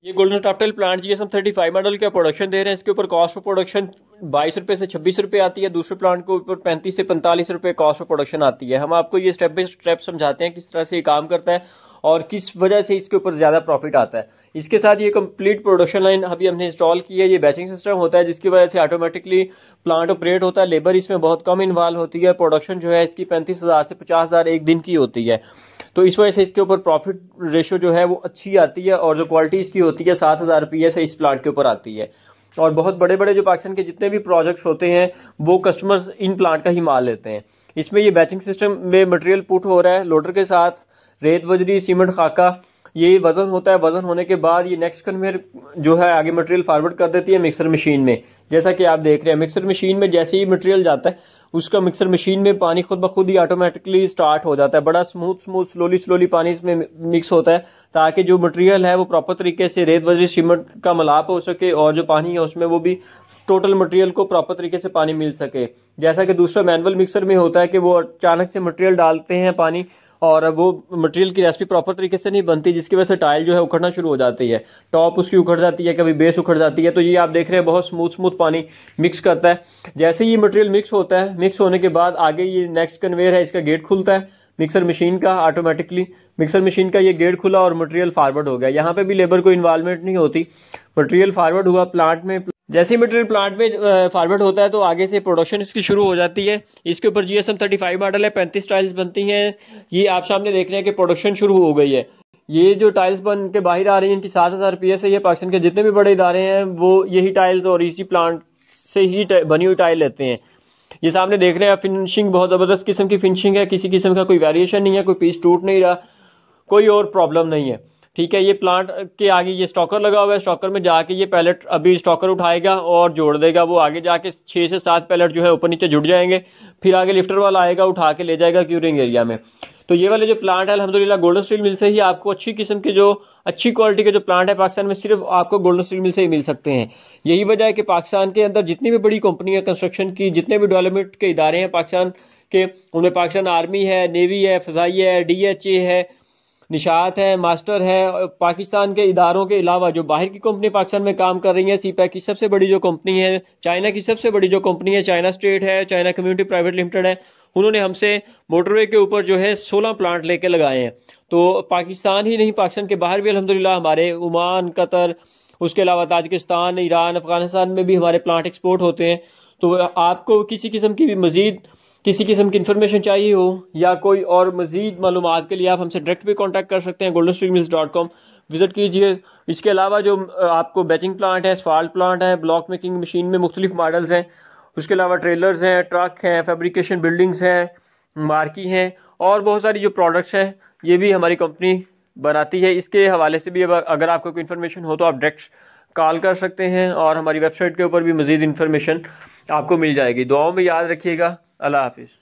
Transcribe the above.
ये गोल्डन टॉपटेल plant GSM 35 model का प्रोडक्शन दे रहे हैं। इसके ऊपर कॉस्ट ऑफ प्रोडक्शन 22 रुपये से 26 रुपये आती है। दूसरे प्लांट के ऊपर 35 से 45 रुपये कॉस्ट ऑफ प्रोडक्शन आती है। हम आपको ये स्टेप बाय स्टेप समझाते हैं किस तरह से ये काम करता है और किस वजह से इसके ऊपर ज़्यादा प्रॉफिट आता है। इसके साथ ये कंप्लीट प्रोडक्शन लाइन अभी हमने इंस्टॉल की है। ये बैचिंग सिस्टम होता है जिसकी वजह से ऑटोमेटिकली प्लांट ऑपरेट होता है। लेबर इसमें बहुत कम इन्वॉल्व होती है। प्रोडक्शन जो है इसकी 35,000 से 50,000 एक दिन की होती है। तो इस वजह से इसके ऊपर प्रॉफिट रेशो जो है वो अच्छी आती है और जो क्वालिटी इसकी होती है 7,000 रुपये से इस प्लांट के ऊपर आती है। और बहुत बड़े बड़े जो पाकिस्तान के जितने भी प्रोजेक्ट्स होते हैं वो कस्टमर्स इन प्लांट का ही माल लेते हैं। इसमें ये बैचिंग सिस्टम में मटेरियल पुट हो रहा है लोडर के साथ, रेत बजरी सीमेंट खाका, ये वजन होता है। वजन होने के बाद ये नेक्स्ट कन्वेयर जो है आगे मटेरियल फॉरवर्ड कर देती है मिक्सर मशीन में। जैसा कि आप देख रहे हैं मिक्सर मशीन में जैसे ही मटेरियल जाता है उसका मिक्सर मशीन में पानी खुद ब खुद ही ऑटोमेटिकली स्टार्ट हो जाता है। बड़ा स्मूथ स्लोली पानी इसमें मिक्स होता है ताकि जो मटेरियल है वो प्रॉपर तरीके से रेत बजरी सीमेंट का मिलाप हो सके और जो पानी है उसमें वो भी टोटल मटेरियल को प्रॉपर तरीके से पानी मिल सके। जैसा कि दूसरा मैनुअल मिक्सर में होता है कि वो अचानक से मटेरियल डालते हैं पानी और वो मटेरियल की रेसिपी प्रॉपर तरीके से नहीं बनती जिसकी वजह से टाइल जो है उखड़ना शुरू हो जाती है, टॉप उसकी उखड़ जाती है, कभी बेस उखड़ जाती है। तो ये आप देख रहे हैं बहुत स्मूथ पानी मिक्स करता है। जैसे ही मटेरियल मिक्स होता है, मिक्स होने के बाद आगे ये नेक्स्ट कन्वेयर है इसका गेट खुलता है मिक्सर मशीन का। ऑटोमेटिकली मिक्सर मशीन का ये गेट खुला और मटेरियल फॉरवर्ड हो गया। यहाँ पे भी लेबर को इन्वॉल्वमेंट नहीं होती, मटेरियल फॉरवर्ड हुआ प्लांट में। जैसे ही मटेरियल प्लांट में फॉरवर्ड होता है तो आगे से प्रोडक्शन इसकी शुरू हो जाती है। इसके ऊपर GSM 35 मॉडल है, 35 टाइल्स बनती हैं। ये आप सामने देख रहे हैं कि प्रोडक्शन शुरू हो गई है। ये जो टाइल्स बन के बाहर आ रही हैं इनकी 7,000 रुपये से। ये पाकिस्तान के जितने भी बड़े इदारे हैं वो यही टाइल्स और इसी प्लांट से ही बनी हुई टाइल लेते हैं। ये सामने देख रहे हैं फिनिशिंग बहुत ज़बरदस्त किस्म की फिनिशिंग है, किसी किस्म का कोई वेरिएशन नहीं है, कोई पीस टूट नहीं रहा, कोई और प्रॉब्लम नहीं है। ठीक है, ये प्लांट के आगे ये स्टॉकर लगा हुआ है। स्टॉकर में जाके ये पैलेट अभी स्टॉकर उठाएगा और जोड़ देगा। वो आगे जाके 6 से 7 पैलेट जो है ऊपर नीचे जुड़ जाएंगे। फिर आगे लिफ्टर वाला आएगा उठा के ले जाएगा क्यूरिंग एरिया में। तो ये वाले जो प्लांट है अल्हम्दुलिल्लाह गोल्डन स्टील मिल से ही आपको अच्छी किस्म के जो अच्छी क्वालिटी के जो प्लांट है पाकिस्तान में सिर्फ आपको गोल्डन स्टील मिल से ही मिल सकते हैं। यही वजह है कि पाकिस्तान के अंदर जितनी भी बड़ी कंपनी है कंस्ट्रक्शन की, जितने भी डेवलपमेंट के इदारे हैं पाकिस्तान के, उनमें पाकिस्तान आर्मी है, नेवी है, फजाइया है, DHA है, निशात है, मास्टर है। पाकिस्तान के इदारों के अलावा जो बाहर की कंपनी पाकिस्तान में काम कर रही है, CPEC की सबसे बड़ी जो कंपनी है, चाइना की सबसे बड़ी जो कंपनी है, चाइना स्टेट है, चाइना कम्युनिटी प्राइवेट लिमिटेड है, उन्होंने हमसे मोटरवे के ऊपर जो है 16 प्लांट लेके लगाए हैं। तो पाकिस्तान ही नहीं, पाकिस्तान के बाहर भी अल्हम्दुलिल्लाह हमारे ओमान, कतर, उसके अलावा ताजिकिस्तान, ईरान, अफगानिस्तान में भी हमारे प्लांट एक्सपोर्ट होते हैं। तो आपको किसी किस्म की भी मजीद किसी किस्म की इन्फॉर्मेशन चाहिए हो या कोई और मजीद मालूमात के लिए आप हमसे डायरेक्ट भी कांटेक्ट कर सकते हैं। goldensteelmills.com विजिट कीजिए। इसके अलावा जो आपको बैचिंग प्लांट है, स्फाल्ट प्लांट है, ब्लॉक मेकिंग मशीन में मुख्तलिफ मॉडल्स हैं, उसके अलावा ट्रेलर्स हैं, ट्रक हैं, फैब्रिकेशन बिल्डिंग्स हैं, मार्की हैं और बहुत सारी जो प्रोडक्ट्स हैं ये भी हमारी कंपनी बनाती है। इसके हवाले से भी अगर आपको कोई इन्फॉर्मेशन हो तो आप डायरेक्ट कॉल कर सकते हैं और हमारी वेबसाइट के ऊपर भी मजीद इन्फॉर्मेशन आपको मिल जाएगी। दुआओं में याद रखिएगा। अल्लाह हाफिज़।